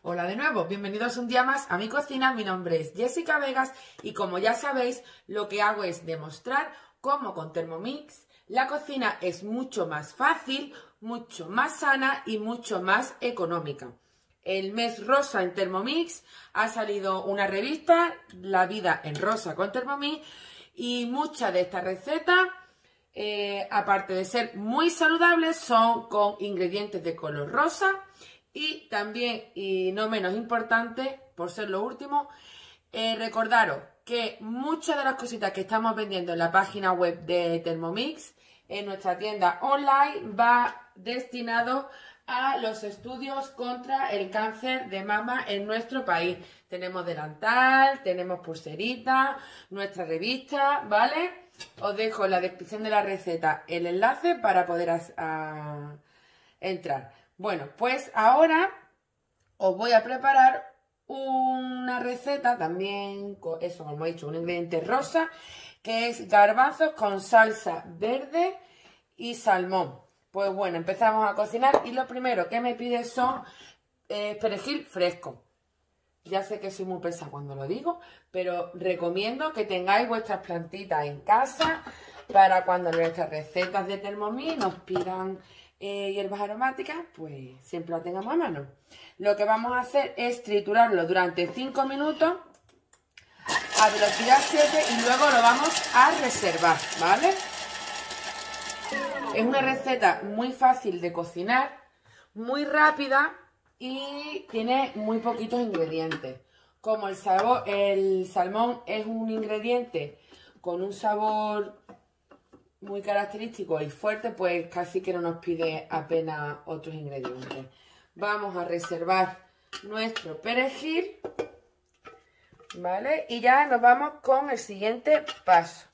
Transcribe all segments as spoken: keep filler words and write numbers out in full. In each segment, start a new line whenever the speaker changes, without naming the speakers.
Hola de nuevo, bienvenidos un día más a mi cocina. Mi nombre es Jessica Vegas y como ya sabéis, lo que hago es demostrar cómo con Thermomix la cocina es mucho más fácil, mucho más sana y mucho más económica. El mes rosa en Thermomix ha salido una revista, La vida en rosa con Thermomix, y muchas de estas recetas, eh, aparte de ser muy saludables, son con ingredientes de color rosa. Y también, y no menos importante, por ser lo último, eh, recordaros que muchas de las cositas que estamos vendiendo en la página web de Thermomix, en nuestra tienda online, va destinado a los estudios contra el cáncer de mama en nuestro país. Tenemos delantal, tenemos pulserita, nuestra revista, ¿vale? Os dejo en la descripción de la receta el enlace para poder a, a, entrar. Bueno, pues ahora os voy a preparar una receta también, con eso como he dicho, un ingrediente rosa, que es garbanzos con salsa verde y salmón. Pues bueno, empezamos a cocinar y lo primero que me pide son eh, perejil fresco. Ya sé que soy muy pesada cuando lo digo, pero recomiendo que tengáis vuestras plantitas en casa para cuando nuestras recetas de Thermomix nos pidan Eh, hierbas aromáticas, pues siempre la tengamos a mano. Lo que vamos a hacer es triturarlo durante cinco minutos a velocidad siete y luego lo vamos a reservar, ¿vale? Es una receta muy fácil de cocinar, muy rápida y tiene muy poquitos ingredientes. Como el sabor, el salmón es un ingrediente con un sabor muy característico y fuerte, pues casi que no nos pide apenas otros ingredientes. Vamos a reservar nuestro perejil, ¿vale? Y ya nos vamos con el siguiente paso,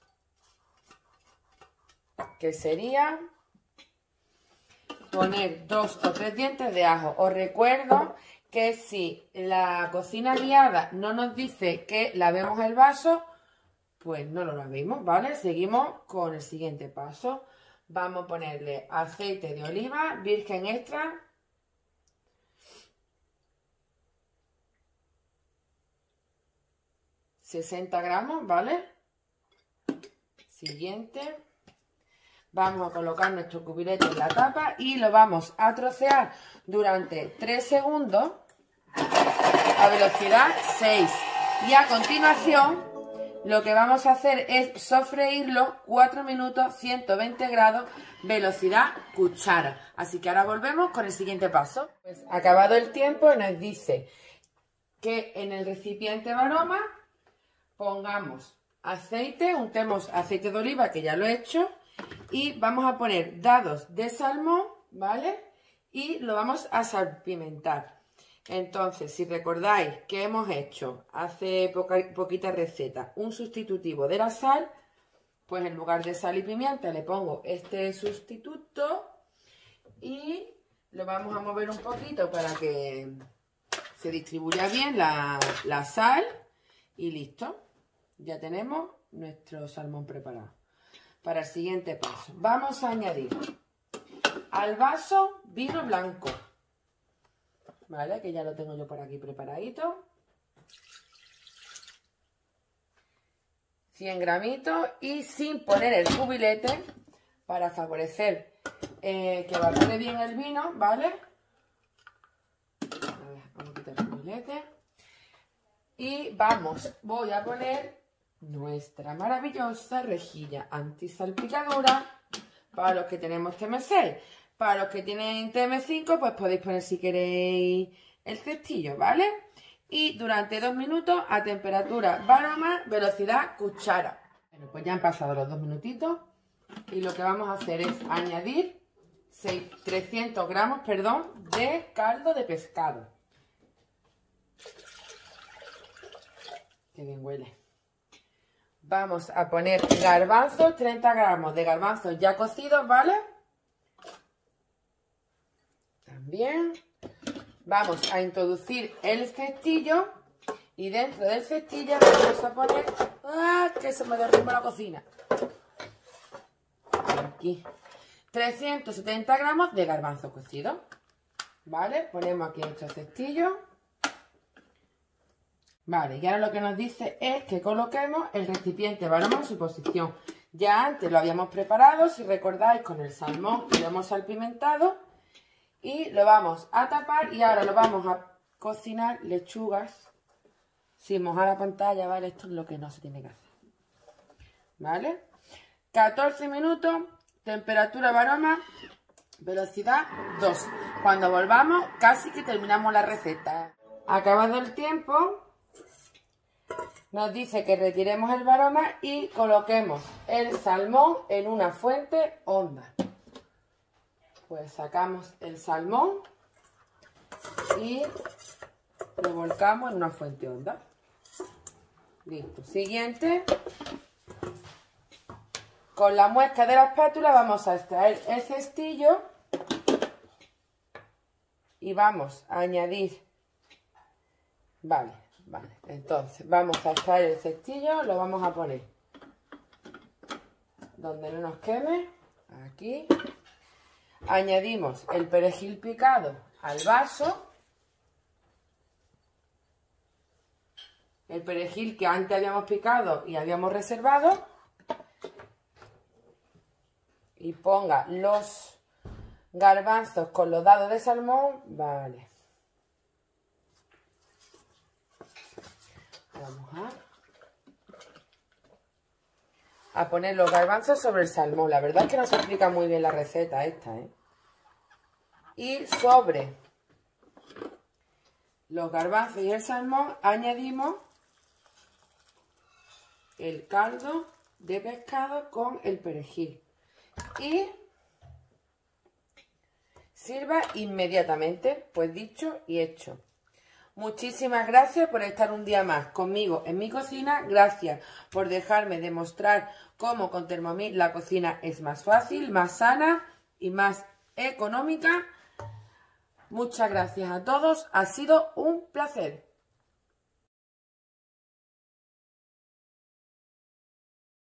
que sería poner dos o tres dientes de ajo. Os recuerdo que si la cocina guiada no nos dice que lavemos el vaso, pues no lo lavemos, ¿vale? Seguimos con el siguiente paso. Vamos a ponerle aceite de oliva virgen extra. sesenta gramos, ¿vale? Siguiente. Vamos a colocar nuestro cubilete en la tapa y lo vamos a trocear durante tres segundos a velocidad seis. Y a continuación lo que vamos a hacer es sofreírlo cuatro minutos, ciento veinte grados, velocidad cuchara. Así que ahora volvemos con el siguiente paso. Pues acabado el tiempo nos dice que en el recipiente baroma pongamos aceite, untemos aceite de oliva, que ya lo he hecho, y vamos a poner dados de salmón, ¿vale? Y lo vamos a salpimentar. Entonces, si recordáis que hemos hecho hace poca, poquita receta un sustitutivo de la sal, pues en lugar de sal y pimienta le pongo este sustituto y lo vamos a mover un poquito para que se distribuya bien la, la sal y listo. Ya tenemos nuestro salmón preparado. Para el siguiente paso, vamos a añadir al vaso vino blanco. ¿Vale? Que ya lo tengo yo por aquí preparadito. cien gramitos y sin poner el cubilete para favorecer eh, que evapore bien el vino, ¿vale? A ver, vamos a quitar el cubilete. Y vamos, voy a poner nuestra maravillosa rejilla antisalpicadura para los que tenemos T M seis. Para los que tienen T M cinco, pues podéis poner si queréis el cestillo, ¿vale? Y durante dos minutos a temperatura baroma, velocidad cuchara. Bueno, pues ya han pasado los dos minutitos y lo que vamos a hacer es añadir trescientos gramos, perdón, de caldo de pescado. Qué bien huele. Vamos a poner garbanzos, treinta gramos de garbanzos ya cocidos, ¿vale? Bien, vamos a introducir el cestillo y dentro del cestillo vamos a poner... ¡Ah! Que se me derrumba la cocina. Aquí. trescientos setenta gramos de garbanzo cocido. ¿Vale? Ponemos aquí nuestro cestillo. Vale, y ahora lo que nos dice es que coloquemos el recipiente varoma en su posición. Ya antes lo habíamos preparado, si recordáis, con el salmón que lo hemos salpimentado. Y lo vamos a tapar y ahora lo vamos a cocinar lechugas sin mojar la pantalla, ¿vale? Esto es lo que no se tiene que hacer. ¿Vale? catorce minutos, temperatura varoma, velocidad dos. Cuando volvamos, casi que terminamos la receta. Acabado el tiempo, nos dice que retiremos el varoma y coloquemos el salmón en una fuente honda. Pues sacamos el salmón y lo volcamos en una fuente honda. Listo. Siguiente. Con la muesca de la espátula vamos a extraer el cestillo y vamos a añadir. Vale, vale. Entonces vamos a extraer el cestillo, lo vamos a poner donde no nos queme. Aquí. Añadimos el perejil picado al vaso. El perejil que antes habíamos picado y habíamos reservado. Y ponga los garbanzos con los dados de salmón. Vale. Vamos a, a poner los garbanzos sobre el salmón. La verdad es que no se explica muy bien la receta esta, ¿eh? Y sobre los garbanzos y el salmón añadimos el caldo de pescado con el perejil. Y sirva inmediatamente, pues dicho y hecho. Muchísimas gracias por estar un día más conmigo en mi cocina. Gracias por dejarme demostrar cómo con Thermomix la cocina es más fácil, más sana y más económica. Muchas gracias a todos. Ha sido un placer.